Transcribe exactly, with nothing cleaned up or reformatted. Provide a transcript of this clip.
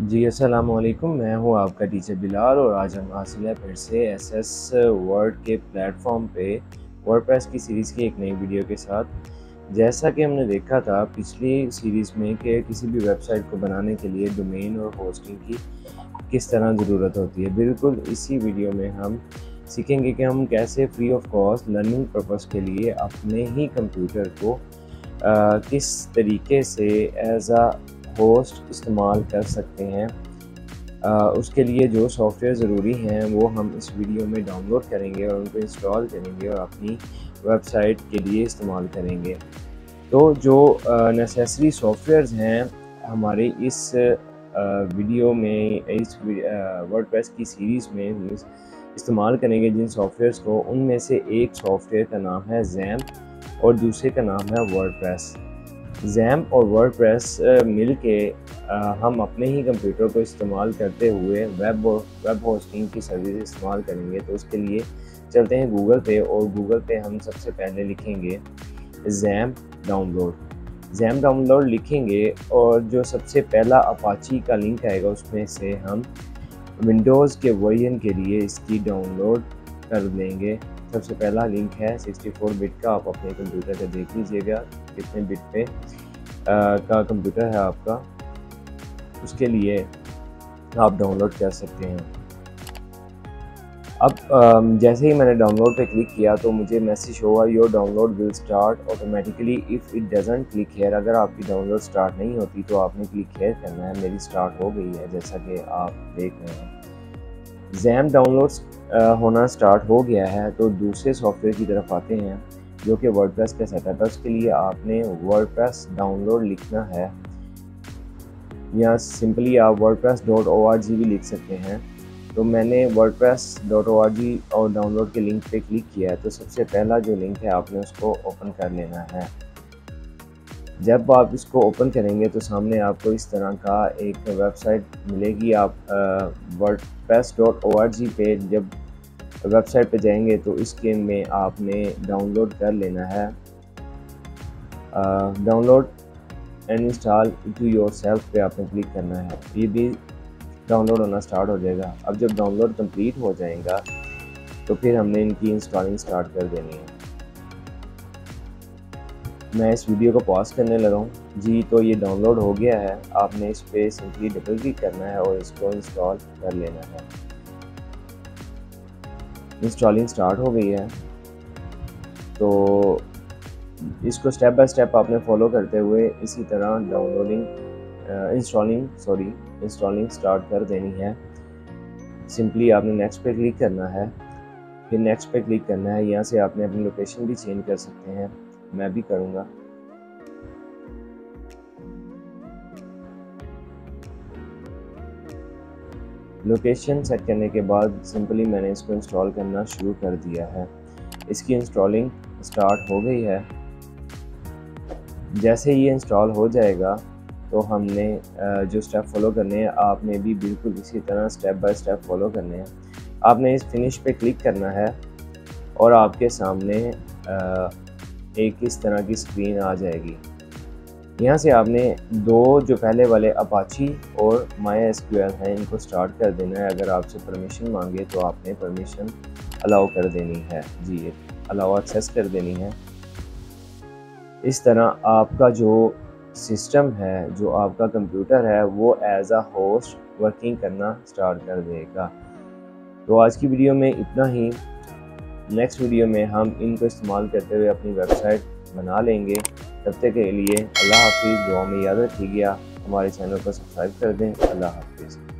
जी अस्सलाम वालेकुम, मैं हूँ आपका टीचर बिलाल और आज हम हासिल है फिर से एस एस वर्ड के प्लेटफॉर्म पे वर्डप्रेस की सीरीज़ की एक नई वीडियो के साथ। जैसा कि हमने देखा था पिछली सीरीज़ में कि किसी भी वेबसाइट को बनाने के लिए डोमेन और होस्टिंग की किस तरह ज़रूरत होती है, बिल्कुल इसी वीडियो में हम सीखेंगे कि हम कैसे free of cost learning purpose के लिए अपने ही कंप्यूटर को आ, किस तरीके से एज आ होस्ट इस्तेमाल कर सकते हैं। आ, उसके लिए जो सॉफ्टवेयर ज़रूरी हैं वो हम इस वीडियो में डाउनलोड करेंगे और उनको इंस्टॉल करेंगे और अपनी वेबसाइट के लिए इस्तेमाल करेंगे। तो जो नेसेसरी सॉफ्टवेयर्स हैं हमारे इस आ, वीडियो में इस वर्डप्रेस की सीरीज़ में इस्तेमाल करेंगे जिन सॉफ्टवेयर्स को, उनमें से एक सॉफ्टवेयर का नाम है ज़ैम्प और दूसरे का नाम है वर्डप्रेस। ज़ैम्प और वर्डप्रेस मिल के हम अपने ही कंप्यूटर को इस्तेमाल करते हुए वेब वेब होस्टिंग की सर्विस इस्तेमाल करेंगे। तो उसके लिए चलते हैं गूगल पे और गूगल पे हम सबसे पहले लिखेंगे ज़ैम्प डाउनलोड। ज़ैम्प डाउनलोड लिखेंगे और जो सबसे पहला अपाची का लिंक आएगा उसमें से हम विंडोज़ के वर्जन के लिए इसकी डाउनलोड कर लेंगे। सबसे पहला लिंक है सिक्सटी फोर बिट का, आप अपने कंप्यूटर पे देख लीजिएगा कितने बिट पे आ, का कंप्यूटर है आपका, उसके लिए आप डाउनलोड कर सकते हैं। अब आ, जैसे ही मैंने डाउनलोड पे क्लिक किया तो मुझे मैसेज होगा your download will start automatically if it doesn't click here. अगर आपकी डाउनलोड स्टार्ट नहीं होती तो आपने क्लिक हेयर करना है। मेरी स्टार्ट हो गई है जैसा कि आप देख रहे हैं। ज़ैम्प डाउनलोड्स होना स्टार्ट हो गया है तो दूसरे सॉफ्टवेयर की तरफ आते हैं जो कि वर्डप्रेस का सेटअप है। उसके लिए आपने वर्डप्रेस डाउनलोड लिखना है या सिंपली आप WordPress dot O R G भी लिख सकते हैं। तो मैंने WordPress dot O R G और डाउनलोड के लिंक पे क्लिक किया है। तो सबसे पहला जो लिंक है आपने उसको ओपन कर लेना है। जब आप इसको ओपन करेंगे तो सामने आपको इस तरह का एक वेबसाइट मिलेगी। आप WordPress dot O R G पे जब वेबसाइट पे जाएंगे तो इसके में आपने डाउनलोड कर लेना है। Download and install to yourself पे आपने क्लिक करना है। ये भी डाउनलोड होना स्टार्ट हो जाएगा। अब जब डाउनलोड कंप्लीट हो जाएगा तो फिर हमने इनकी इंस्टॉलिंग स्टार्ट कर देनी है। मैं इस वीडियो को पॉज करने लगा हूँ जी। तो ये डाउनलोड हो गया है। आपने इस पर सिंपली डबल क्लिक करना है और इसको इंस्टॉल कर लेना है। इंस्टॉलिंग स्टार्ट हो गई है तो इसको स्टेप बाय स्टेप आपने फॉलो करते हुए इसी तरह downloading installing sorry installing start कर देनी है। सिंपली आपने नेक्स्ट पे क्लिक करना है, फिर नेक्स्ट पे क्लिक करना है। यहाँ से आपने अपनी लोकेशन भी चेंज कर सकते हैं, मैं भी करूँगा। लोकेशन सेट करने के बाद सिंपली मैंने इसको इंस्टॉल करना शुरू कर दिया है। इसकी इंस्टॉलिंग स्टार्ट हो गई है। जैसे ये इंस्टॉल हो जाएगा तो हमने जो स्टेप फॉलो करने हैं आपने भी बिल्कुल इसी तरह स्टेप बाय स्टेप फॉलो करने हैं। आपने इस फिनिश पे क्लिक करना है और आपके सामने एक इस तरह की स्क्रीन आ जाएगी। यहाँ से आपने दो जो पहले वाले अपाची और माई एस क्यू एल हैं इनको स्टार्ट कर देना है। अगर आपसे परमिशन मांगे तो आपने परमिशन अलाउ कर देनी है जी, अलाउ एक्सेस कर देनी है। इस तरह आपका जो सिस्टम है, जो आपका कंप्यूटर है, वो एज अ होस्ट वर्किंग करना स्टार्ट कर देगा। तो आज की वीडियो में इतना ही। नेक्स्ट वीडियो में हम इनको इस्तेमाल करते हुए अपनी वेबसाइट बना लेंगे। तब तक के लिए अल्लाह हाफिज़। दुआ में याद रखिएगा, हमारे चैनल को सब्सक्राइब कर दें। अल्लाह हाफिज़।